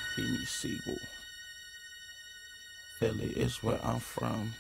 Beanie Sigel. Philly is where I'm from.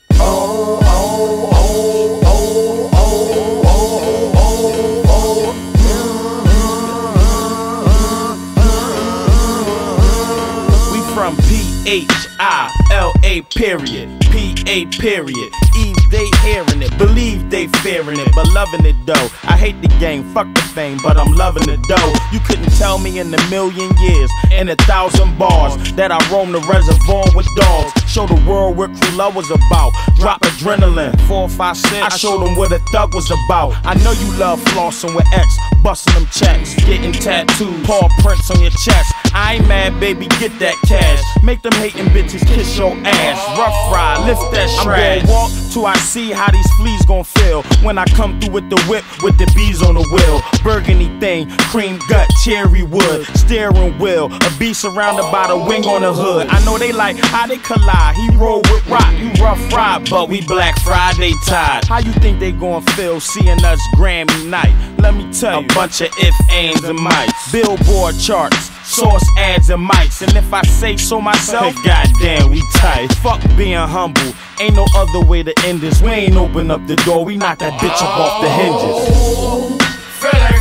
We from P-H-I-L-A period. P-A period. Eve, they hearing it, believe they fearing it, but loving it though. I hate the game, fuck the fame, but I'm loving the dough. You couldn't tell me in a million years, in 1,000 bars, that I roam the reservoir with dogs. Show the world what true love was about. Drop adrenaline, 4 or 5 cents. I showed them what a thug was about. I know you love flossing with X, busting them checks, getting tattoos, paw prints on your chest. I ain't mad, baby, get that cash. Make them hating bitches kiss your ass. Rough ride, lift that trash. I'm gon' walk till I see how these fleas gon' feel when I come through with the whip with the bees on the wheel. Burgundy thing, cream gut, cherry wood, steering wheel, a bee surrounded by the wing on the hood. I know they like how they collide. He roll with rock, you rough ride, but we Black Friday tied. How you think they gon' feel seeing us Grammy night? Let me tell you, a bunch of if, ands, and mites. Billboard charts, source ads and mics. And if I say so myself, goddamn, we tight. Fuck being humble, ain't no other way to end this. We ain't open up the door, we knock that bitch up off the hinges. Philly,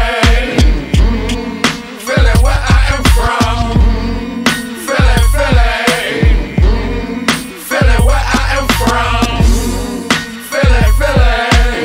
Philly, where I am from. Philly, Philly, where I am from. Philly, where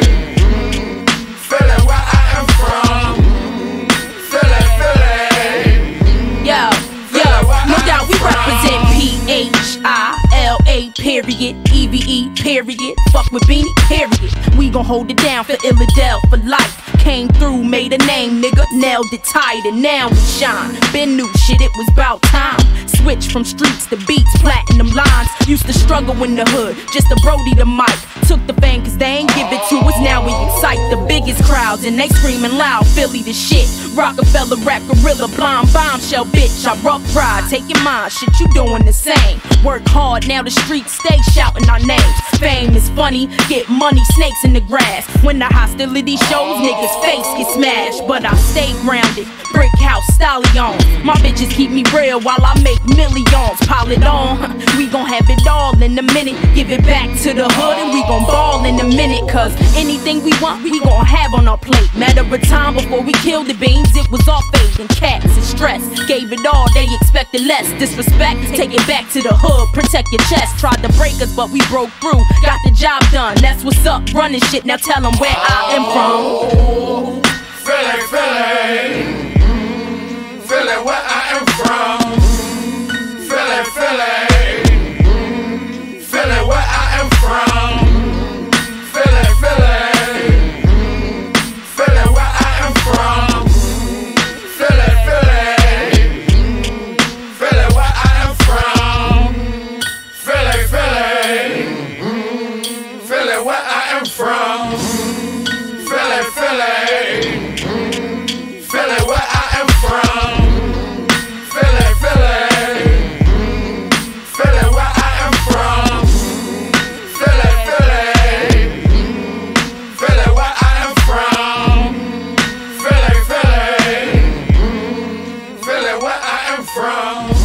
I am from. Philly. Yo, no doubt we represent P-H-I-L-A period, E-V-E period, fuck with Beanie period. We gon' hold it down for Illidale for life. Came through, made a name, nigga, nailed it tight, and now we shine. Been new shit, it was about time. Switch from streets to beats, platinum lines. Used to struggle in the hood, just a Brody the mic. Took the fame cause they ain't give it to us, now we excite the biggest crowds and they screaming loud, Philly the shit. Rockefeller, rap gorilla, blind bombshell bitch. I rough ride, take your mind, shit you doing the same. Work hard, now the streets stay shouting our names. Fame is funny, get money, snakes in the grass. When the hostility shows, niggas face get smashed. But I stay grounded, brick house, stallion. My bitches keep me real while I make millions. Pile it on, we gon' have it all in a minute. Give it back to the hood and we gon' ball in a minute. Cause anything we want, we gon' have on our plate. Matter of time before we kill the beans, it was all fake and cats and stress. Gave it all, they expected less. Disrespect, take it back to the hood, protect your chest. Tried to break us, but we broke through. Got the job done, that's what's up, running shit. Now tell them where I am from. Philly, where I am from. Philly, where I am from. Philly, where I am from. Philly, where I am from. Philly, where I am from. Philly, where I am from. Philly, where I am from. Philly, where I am from. Philly, where I am from.